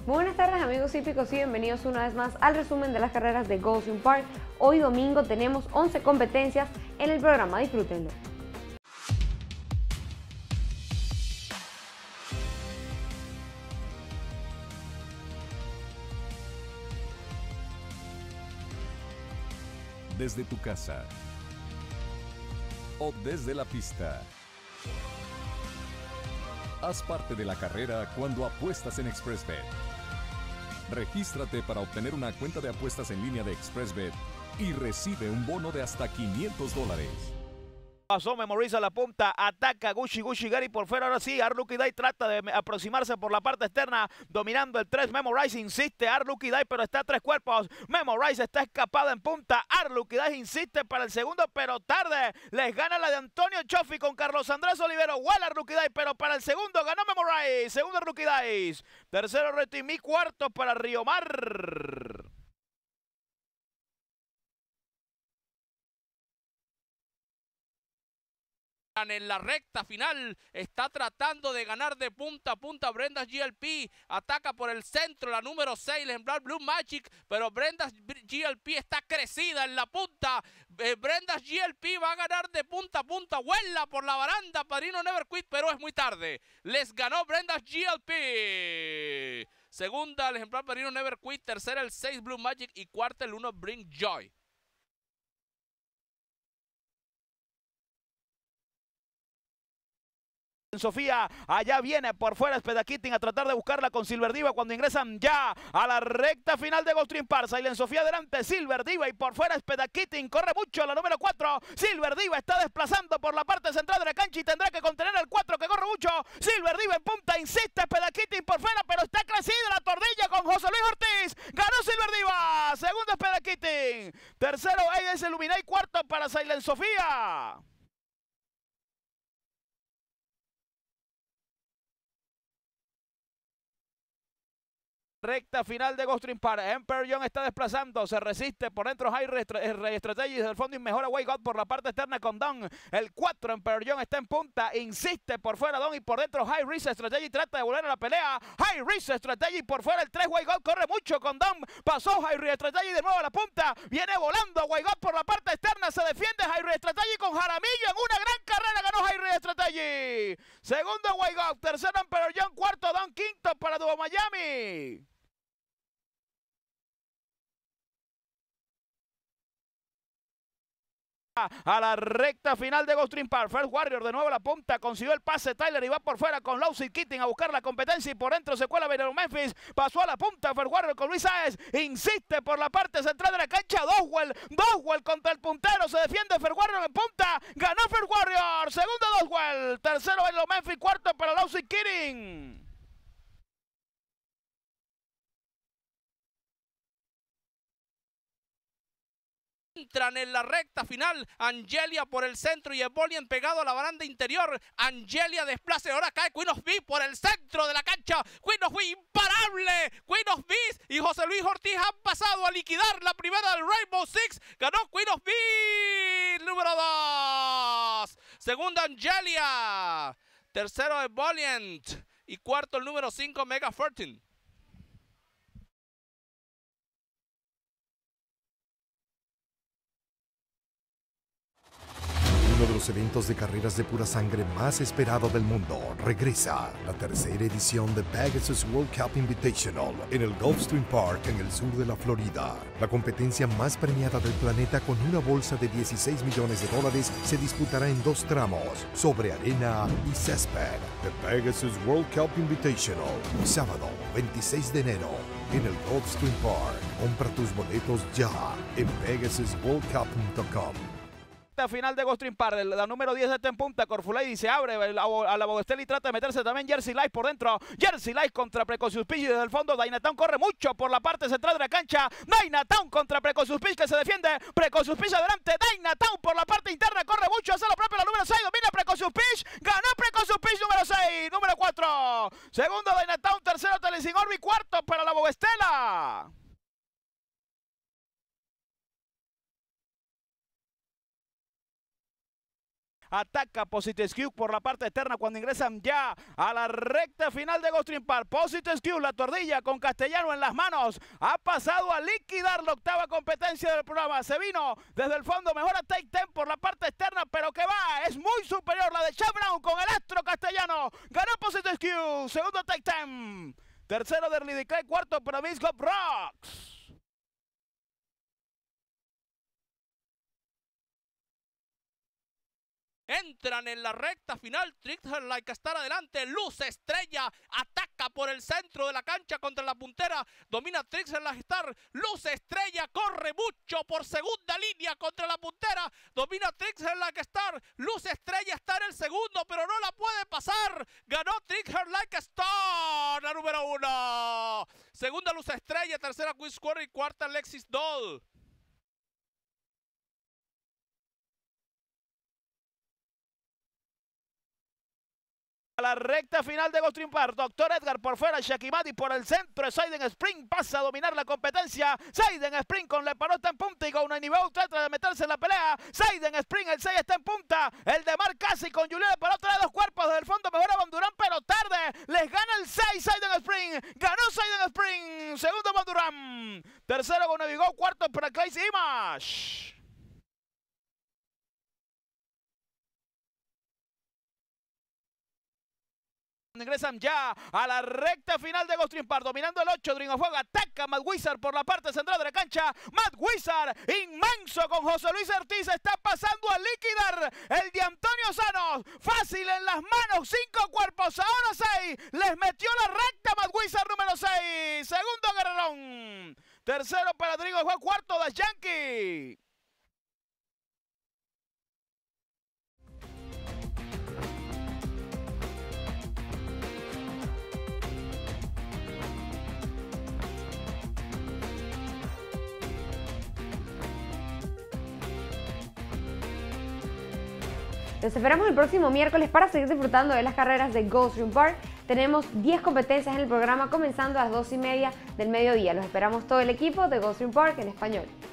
Muy buenas tardes amigos hípicos y bienvenidos una vez más al resumen de las carreras de Gulfstream Park. Hoy domingo tenemos 11 competencias en el programa, disfrútenlo. Desde tu casa o desde la pista. Haz parte de la carrera cuando apuestas en XpressBet. Regístrate para obtener una cuenta de apuestas en línea de XpressBet y recibe un bono de hasta $500. Pasó, memoriza la punta, ataca Gucci Gary por fuera, ahora sí, Arlucky Day trata de aproximarse por la parte externa, dominando el 3, Memorize insiste, Arlucky Day, pero está a 3 cuerpos, Memorize está escapada en punta, Arlucky Day insiste para el segundo, pero tarde, les gana la de Antonio Choffi con Carlos Andrés Olivero, igual Arlucky Day, pero para el segundo ganó Memorize, segundo Arlucky Day, tercero Retimí, cuarto para Riomar. En la recta final está tratando de ganar de punta a punta Brenda GLP, ataca por el centro la número 6, el ejemplar Blue Magic, pero Brenda GLP está crecida en la punta. Brenda GLP va a ganar de punta a punta, vuela por la baranda, Padrino Never Quit, pero es muy tarde, les ganó Brenda GLP. Segunda el ejemplar Padrino Never Quit, tercera el 6 Blue Magic y cuarta el 1 Bring Joy. Sofía, allá viene por fuera Spedakitin a tratar de buscarla con Silver Diva cuando ingresan ya a la recta final de Gulfstream Park. Silent Sofía adelante, Silver Diva y por fuera Spedakitin, corre mucho la número 4. Silver Diva está desplazando por la parte central de la cancha y tendrá que contener al 4 que corre mucho. Silver Diva en punta, insiste Spedakitin por fuera, pero está crecida la tordilla con José Luis Ortiz. Ganó Silver Diva, segundo Spedakitin, tercero AS Illuminate, cuarto para Silent Sofía. Recta final de Gulfstream Park. Emperor John está desplazando, se resiste por dentro High Strategy desde el fondo y mejora Way God por la parte externa con Don. El 4 Emperor John está en punta, insiste por fuera Don y por dentro High Risk Strategy trata de volver a la pelea. High Risk Strategy por fuera el 3 Way God corre mucho con Don. Pasó High Risk Strategy de nuevo a la punta, viene volando Way God por la parte externa, se defiende High Risk Strategy con Jaramillo en una gran carrera, ganó High Risk Strategy. Segundo Way God, tercero Emperor John, cuarto Don, quinto para Duo Miami. A la recta final de Gulfstream Park. First Warrior de nuevo a la punta, consiguió el pase Tyler y va por fuera con Lowsy Keating a buscar la competencia y por dentro se cuela Benero Memphis, pasó a la punta First Warrior con Luis Sáez, insiste por la parte central de la cancha Doswell contra el puntero, se defiende First Warrior en punta, ganó First Warrior, segundo Doswell, tercero Benero Memphis, cuarto para Lowsy Keating. Entran en la recta final, Angelia por el centro y Ebolian pegado a la baranda interior. Angelia desplaza, ahora cae Queen of Bees por el centro de la cancha. Queen of Bees imparable. Queen of Bees y José Luis Ortiz han pasado a liquidar la primera del Rainbow Six. Ganó Queen of Bees, número 2. Segunda Angelia. Tercero Ebolian y cuarto el número 5 Mega 14. Uno de los eventos de carreras de pura sangre más esperado del mundo regresa, la tercera edición de Pegasus World Cup Invitational en el Gulfstream Park en el sur de la Florida. La competencia más premiada del planeta con una bolsa de $16 millones se disputará en 2 tramos, sobre arena y césped. The Pegasus World Cup Invitational, sábado 26 de enero en el Gulfstream Park. Compra tus boletos ya en pegasusworldcup.com. Final de Gulfstream Park, la número 10 está en punta, Corfulady se abre a la Bogestell y trata de meterse también Jersey Light por dentro, Jersey Light contra Precocious Pitch y desde el fondo Dynatown corre mucho por la parte central de la cancha, Dynatown contra Precocious Pitch que se defiende, Precocious Pitch adelante, Dynatown por la parte interna corre mucho, hace lo propio la número 6, domina Precocious Pitch, ganó Precocious Pitch número 6, número 4, segundo Dynatown, tercero Telecin Orbi, cuarto para la Bogestella. ataca Positescu por la parte externa cuando ingresan ya a la recta final de Gulfstream Park. Positescu, la tordilla con Castellano en las manos, ha pasado a liquidar la octava competencia del programa. Se vino desde el fondo, mejora Take 10 por la parte externa, pero que va, es muy superior la de Chad Brown con el astro Castellano. Ganó Positescu, segundo Take 10. Tercero de Ridley Clay, cuarto para Vince Rocks. Entran en la recta final, Trixer Like estar adelante, Luz Estrella ataca por el centro de la cancha contra la puntera, domina Trixer Like Star, Luz Estrella corre mucho por segunda línea contra la puntera, domina Trixer Like Star, Luz Estrella está en el segundo, pero no la puede pasar, ganó Trixer Like Star, la número 1, segunda Luz Estrella, tercera Quiz Quarry y cuarta Alexis Doll. A la recta final de Gulfstream Park, Dr. Edgar por fuera, Shakimati por el centro, Seiden Spring pasa a dominar la competencia, Seiden Spring con la pelota en punta y con Univeo trata de meterse en la pelea, Seiden Spring, el 6 está en punta, el de Mark Casi con Julián de pelota de dos cuerpos, desde el fondo mejora Bondurán pero tarde, les gana el 6 Seiden Spring, ganó Seiden Spring, segundo Bondurán, tercero con Navigo, cuarto para Clay Image. Ingresan ya a la recta final de Gulfstream Park, dominando el 8, Dream of Fuego, ataca Matt Wizard por la parte central de la cancha, Matt Wizard, inmenso con José Luis Ortiz, está pasando a liquidar el de Antonio Sanos, fácil en las manos, 5 cuerpos, ahora 6, les metió la recta Matt Wizard número 6, segundo Guerrerón, tercero para Dream of Fuego, cuarto de Yankee. Los esperamos el próximo miércoles para seguir disfrutando de las carreras de Gulfstream Park. Tenemos 10 competencias en el programa comenzando a las 2:30 del mediodía. Los esperamos todo el equipo de Gulfstream Park en español.